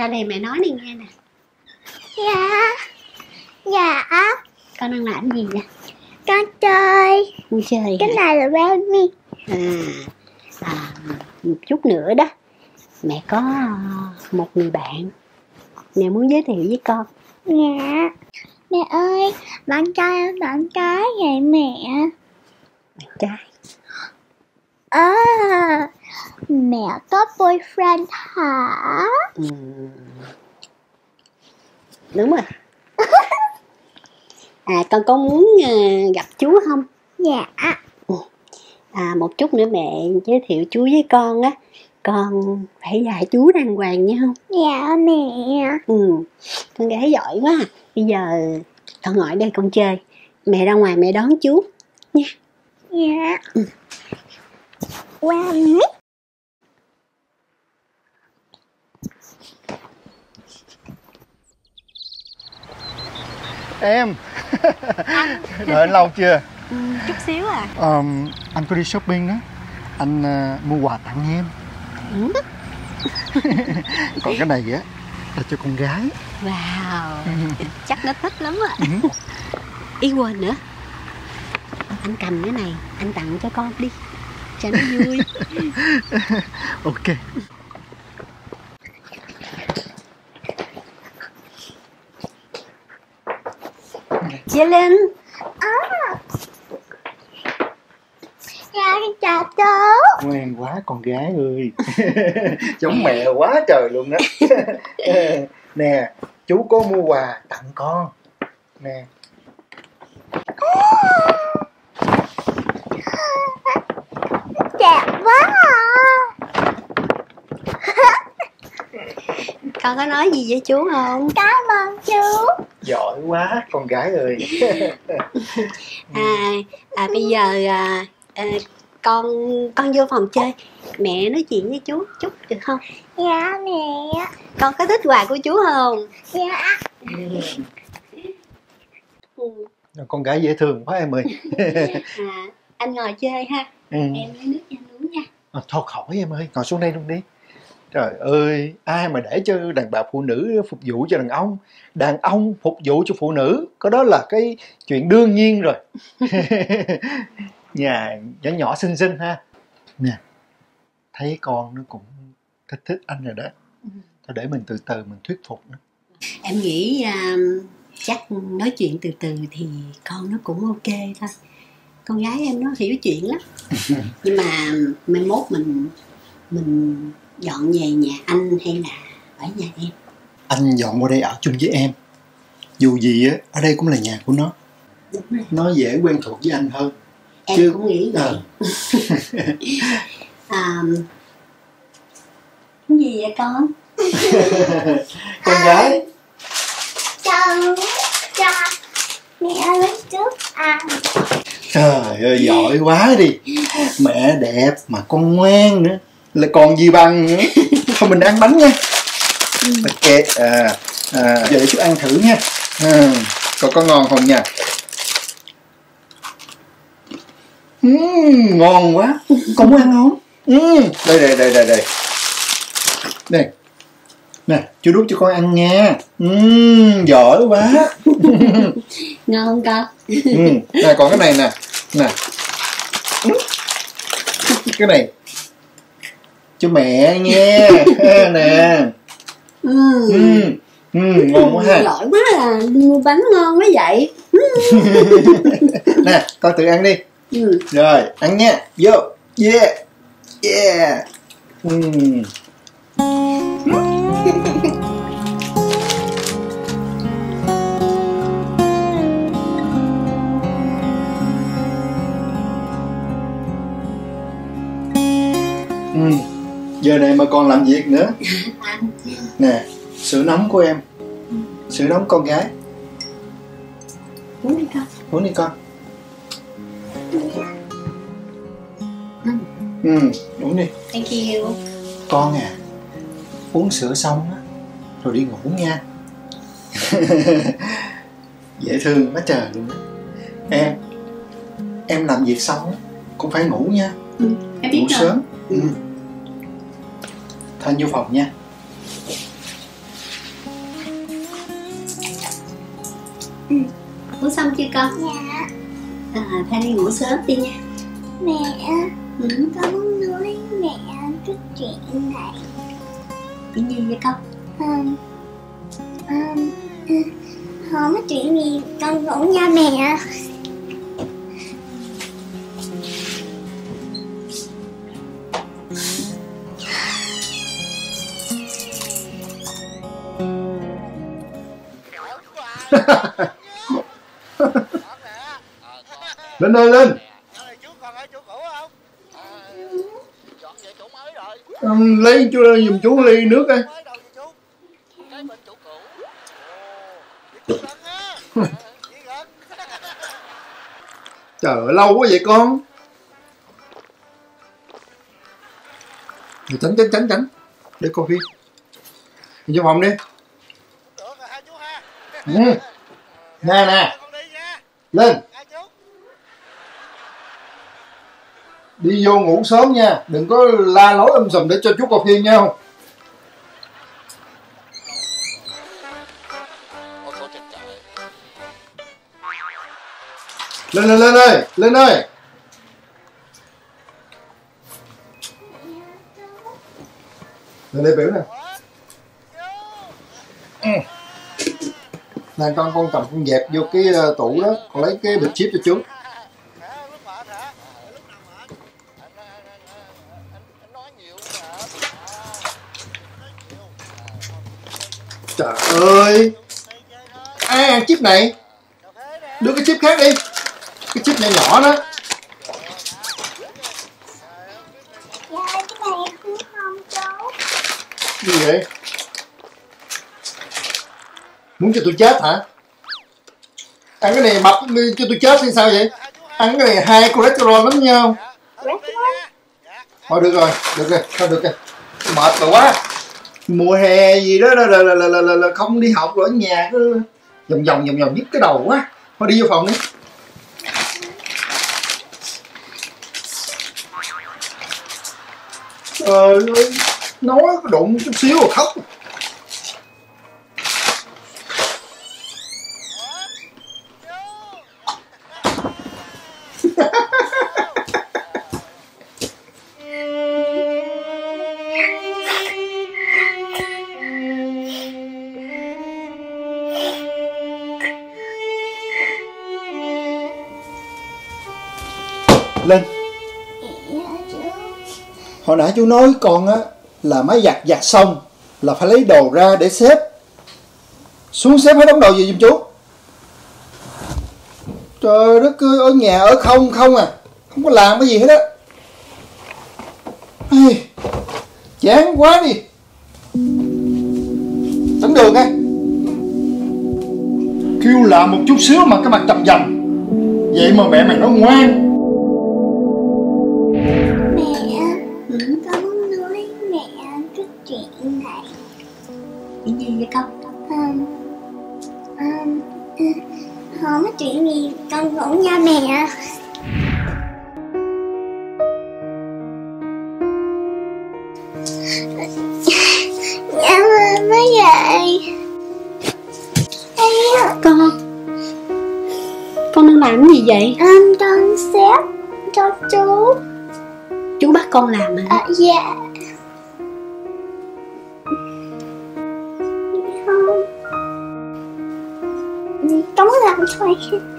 Ra đây mẹ nói đi nghe nè. Dạ. Dạ. Con đang làm gì vậy? Con chơi. Con chơi Cái hả? này là baby. Một chút nữa đó mẹ có một người bạn mẹ muốn giới thiệu với con. Dạ. Mẹ ơi, bạn trai vậy mẹ? Bạn trai? Mẹ có boyfriend hả? Đúng rồi. Con có muốn gặp chú không? Dạ. Một chút nữa mẹ giới thiệu chú với con á. Con phải dạy chú đàng hoàng nha không? Dạ mẹ. Con gái giỏi quá. Bây giờ con ngồi đây con chơi. Mẹ ra ngoài mẹ đón chú nha. Dạ. Qua mít. Em đợi anh lâu chưa? Chút xíu à. Anh có đi shopping á. Anh mua quà tặng em. Còn cái này á là cho con gái. Wow. Chắc nó thích lắm ạ. Ý quên nữa, anh cầm cái này anh tặng cho con đi cho nó vui. Ok. Chị Linh. Dạ chào chú. Ngoan quá con gái ơi. Giống mẹ quá trời luôn đó. Nè, chú có mua quà tặng con. Nè. Đẹp quá Con có nói gì với chú không? Cảm ơn chú. Giỏi quá con gái ơi. Bây giờ con vô phòng chơi. Mẹ nói chuyện với chú chút được không? Dạ mẹ. Con có thích quà của chú không? Dạ. Con gái dễ thương quá em ơi. Anh ngồi chơi ha. Em lấy nước cho anh uống nha. Thôi khỏi em ơi, ngồi xuống đây luôn đi. Trời ơi, ai mà để cho đàn bà phụ nữ phục vụ cho đàn ông phục vụ cho phụ nữ, có đó là cái chuyện đương nhiên rồi. Nhà nhỏ nhỏ xinh xinh ha. Nè, thấy con nó cũng thích anh rồi đó. Thôi để mình từ từ mình thuyết phục nó. Em nghĩ chắc nói chuyện từ từ thì con nó cũng ok thôi. Con gái em nó hiểu chuyện lắm. Nhưng mà mai mốt mình dọn về nhà anh hay là ở nhà em? Anh dọn qua đây ở chung với em. Dù gì á, ở đây cũng là nhà của nó. Đúng rồi. Nó dễ quen thuộc với anh hơn. Em cũng nghĩ vậy. Cái gì vậy con? Con gái. Cho mẹ lấy trước ăn. Trời ơi giỏi quá đi. Mẹ đẹp mà con ngoan nữa. Là còn gì bằng nữa. Thôi mình ăn bánh nha. Ok. Giờ để chú ăn thử nha. Còn có ngon không nha? Ngon quá. Con muốn ăn không? Đây. Đây. Nè, chú đút cho con ăn nha. Giỏi quá. Ngon không con? Nè, còn cái này nè. Nè. Cái này cho mẹ nha. Nè. Ngon quá ha. Giỏi quá à, mua bánh ngon quá vậy. Nè, con tự ăn đi. Rồi, ăn nha. Vô. Yeah. Giờ này mà còn làm việc nữa. Nè, sữa nóng của em. Sữa nóng con gái. Uống đi con. Uống đi con. Uống đi. Thank you. Con à, uống sữa xong á rồi đi ngủ nha. Dễ thương quá trời luôn á. Em làm việc xong á cũng phải ngủ nha. Em biết ngủ rồi. sớm. Thanh vô phòng nha. Ngủ xong chưa con? Dạ. Thay đi ngủ sớm đi nha. Mẹ, Ừ. con muốn nói mẹ cái chuyện này. Chuyện gì vậy con? Không có chuyện gì, con ngủ nha mẹ. Lên ơi lên. Lấy chú giùm chú ly nước đây. Trời ơi, lâu quá vậy con. Tránh để coi phim. Đi vô phòng đi. Nè lên. Đi vô ngủ sớm nha, đừng có la lối sùm để cho chú coi phim nha. Không lên ơi, lên ơi. Lên đây biểu nè. Nè con cầm con dẹp vô cái tủ đó, con lấy cái bịch chip cho chú. Trời ơi, ai ăn chip này? Đưa cái chip khác đi. Cái chip nhỏ nhỏ đó. Dạ, cái này cũng không chú. Gì vậy? Muốn cho tôi chết hả? Ăn cái này mập cho tôi chết hay sao vậy? Ăn cái này hai cholesterol lắm nhau. Thôi được rồi, thôi được rồi. Mệt rồi quá. Mùa hè gì đó là không đi học rồi ở nhà cứ vòng nhức cái đầu quá. Thôi đi vô phòng đi. Trời ơi, nói có đụng chút xíu rồi khóc. Lên. Hồi nãy chú nói con á là máy giặt xong là phải lấy đồ ra để xếp. Xuống xếp hết đống đồ gì giùm chú. Trời đất ơi, ở nhà ở không à, không có làm cái gì hết á. Chán quá đi. Tấn Đường á, kêu làm một chút xíu mà cái mặt trầm trầm. Vậy mà mẹ mày nói ngoan. Con muốn nói mẹ cái chuyện này. Chuyện gì vậy con? Không có chuyện gì, con ngủ nha mẹ. Dạ mới dậy. Con đang làm cái gì vậy? Con xếp cho chú. Chú bắt con làm hả? Dạ. Không. Tống làm thôi.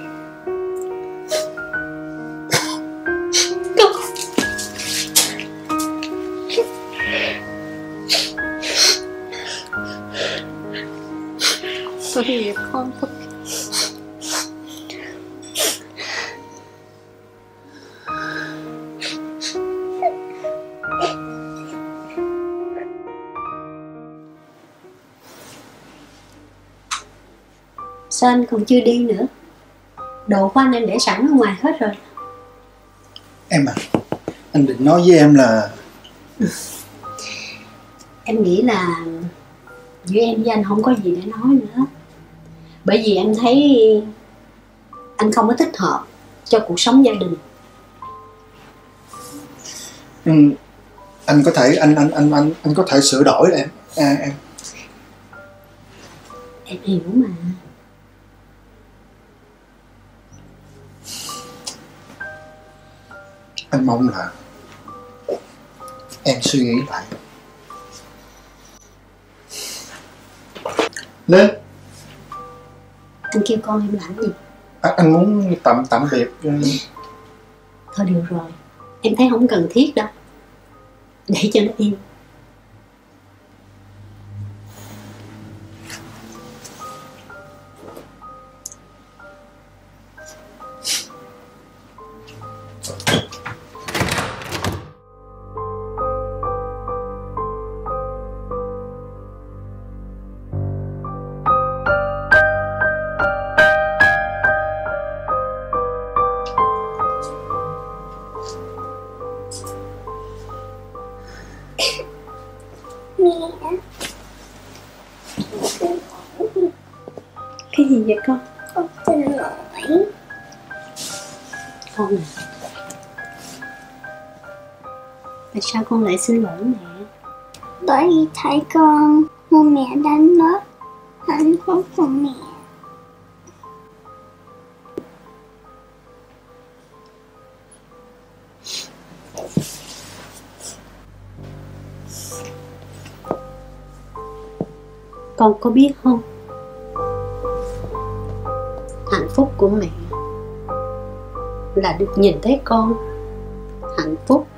Tội nghiệp con thôi. Sao anh còn chưa đi nữa? Đồ của anh em để sẵn ở ngoài hết rồi. Em à, anh định nói với em là Em nghĩ là giữa em với anh không có gì để nói nữa. Bởi vì em thấy anh không có thích hợp cho cuộc sống gia đình. Anh có thể anh có thể sửa đổi em. Em hiểu mà. Anh mong là em suy nghĩ lại. Lên. Anh kêu con em làm gì? Anh muốn tạm biệt. Thôi được rồi, em thấy không cần thiết đâu, để cho nó yên. Mẹ, Cái gì vậy con? con xin lỗi. Con à, tại sao con lại xin lỗi mẹ? Bởi vì thấy con mua mẹ đánh mất hạnh phúc của mẹ. Con có biết không, hạnh phúc của mẹ là được nhìn thấy con hạnh phúc